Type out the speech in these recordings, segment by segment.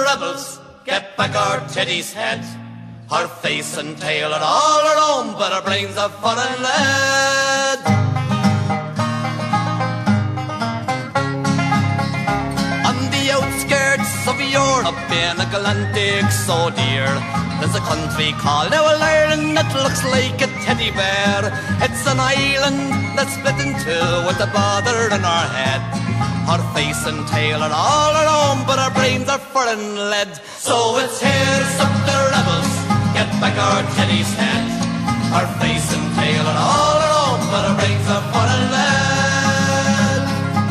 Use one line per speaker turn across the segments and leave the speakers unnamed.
rebels, get back our Teddy's head. Her face and tail are all her own, but her brains are foreign lead. On the outskirts of Europe, in a Galantic so dear, there's a country called Ireland that looks like a teddy bear. It's an island that's split in two with a bother in her head. Her face and tail are all her own, but her brains are foreign lead. So it's here's up the rebels, get back our Teddy's head. Her face and tail are all her own, but her brains are foreign lead.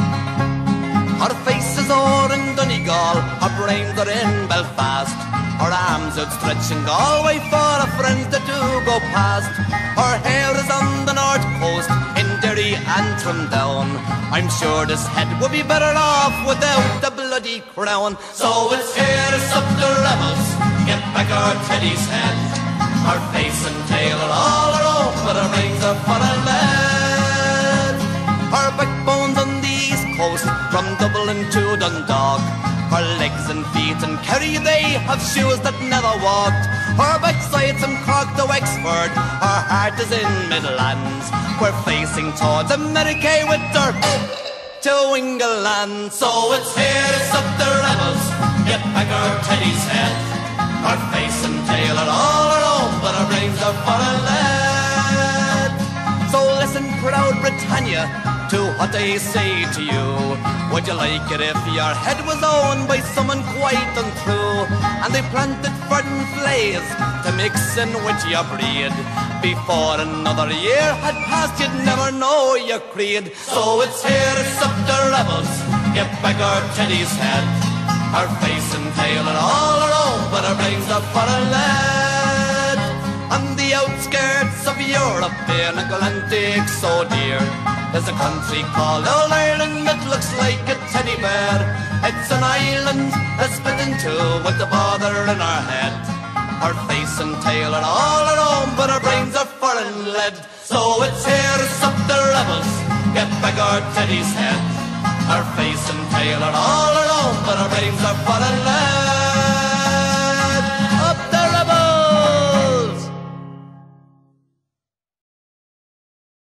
Her face is o'er in Donegal, her brains are in Belfast. Her arms outstretched in Galway for a friend that do go past. Her hair is on the north coast, in Derry and Trimdown. I'm sure this head would be better off without the bloody crown. So it's here's up the rebels, get back our Teddy's head. Her face and tail are all her own, but her brains are foreign lead. Her backbone's on the east coast, from Dublin to Dundalk. Her legs and feet and Kerry, they have shoes that never walked. Her backside's from Cork to Wexford, her heart is in Midlands. We're facing towards America with her to England. So it's here's up the rebels, get back our Teddy's head. Her face and tail are all her own, but her brains are foreign lead. So listen, proud Britannia, to what I say to you. Would you like it if your head was owned by someone quite untrue, and they planted fern flails to mix in with your breed? Before another year had passed, you'd never know your creed. So it's here's up the rebels, get back our Teddy's head. Her face and tail are all her own, but her brains are foreign lead. On the outskirts of Europe, in a Galantic so dear, there's a country called Old Ireland that looks like a teddy bear. It's an island that's split in two with the bother in her head. Her face and tail are all her own, but her brains are foreign lead. So it's here's up the rebels, get back our Teddy's head. Her face and tail are all her own, but her brains are foreign lead.